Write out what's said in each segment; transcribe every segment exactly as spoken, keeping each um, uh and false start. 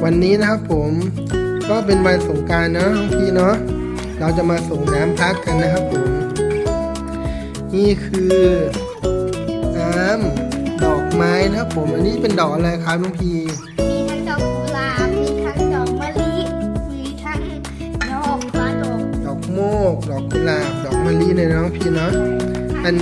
วันนี้นะครับผมก็เป็นวันสงกรานต์นะน้องพีเนาะเราจะมาส่งน้ำพระกันนะครับผมนี่คือน้ำดอกไม้นะครับผมอันนี้เป็นดอกอะไรครับน้องพีมีทั้งดอกกุหลาบมีทั้งดอกมะลิมีทั้งดอกฟ้าดอกดอกโมกดอกกุหลาบดอกมะลิเลยนะน้องพีเนาะอัน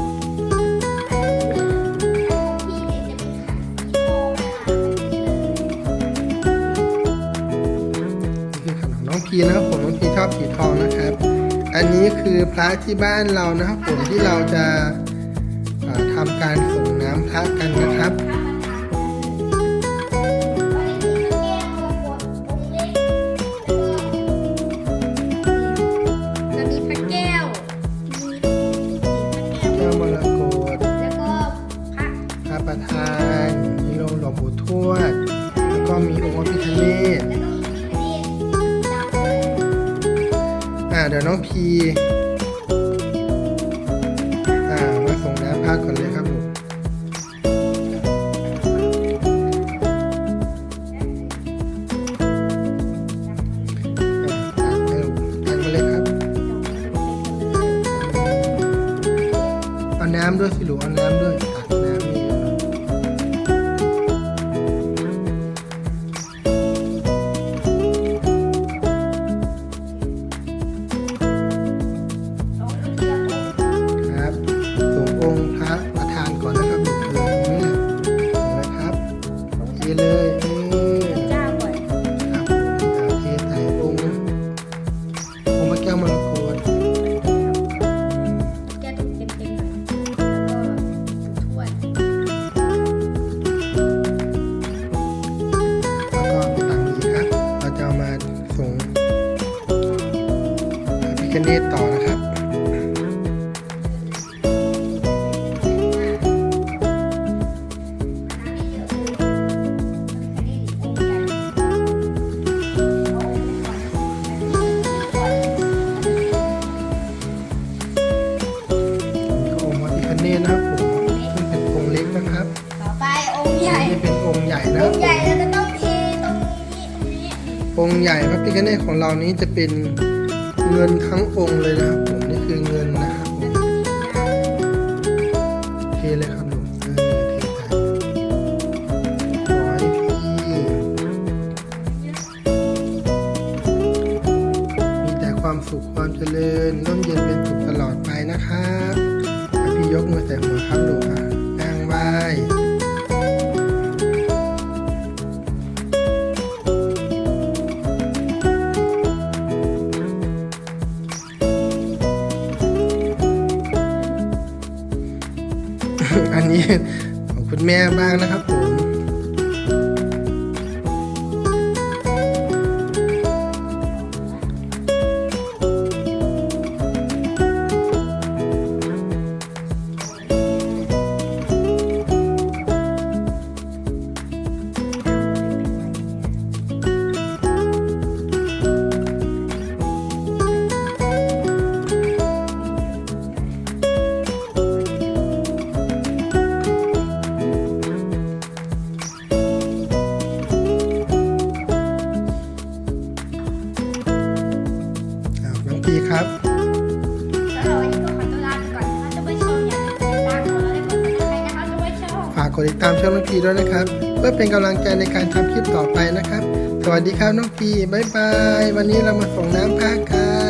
น้องพีนะครับผมน้องพีชอบสีทองนะครับอันนี้คือพระที่บ้านเรานะครับผมที่เราจะทำการส่งน้ำพระกันนะครับจะมีพระแก้วมีแก้วมรกตแล้วก็พระพระประธานมีองค์หลวงปู่ทวดแล้วก็มีองค์พระพิฆเนศอ่าเดี๋ยวน้องพีอ่ามาส่งน้ำพระก่อนเลยครับผมน้ำด้วยสิหลูเอาน้ำด้วยตักน้ำนี่ครับส่งองค์พระประธานก่อนนะครับหนูคือตรงนี้แหละนะครับเทเลยเออครับผมเทใส่องค์องค์พระแก้วมรกตกันเนตต่อนะครับองค์พระพิฆเนศนะครับผมซึ่งเป็นองค์เล็กนะครับต่อไปองค์ใหญ่นี่เป็นองค์ใหญ่นะองค์ใหญ่เราจะต้องเทตรงนี้องค์ใหญ่พระพิฆเนศของเรานี้จะเป็นเงินทั้งองค์เลยนะครับผมนี่คือเงินนะครับเทเลยครับลุงเออเทใส่ขอให้พี่มีแต่ความสุขความเจริญร่มเย็นเป็นสุขตลอดไปนะครับพี่ยกมือใส่หัวครับลุงนั่งไหว้อันนี้ของคุณแม่บ้างนะครับผมพีครับแล้ววันนี้ก็ขอตัวลาไปก่อนนะคะจะไปชมอย่าลืมติดตามเราและกดติดตามนะคะจะไปชมฝากกดติดตามช่องน้องพีด้วยนะครับเพื่อเป็นกำลังใจในการทำคลิปต่อไปนะครับสวัสดีครับน้องพีบ๊ายบายวันนี้เรามาส่งน้ำพระกัน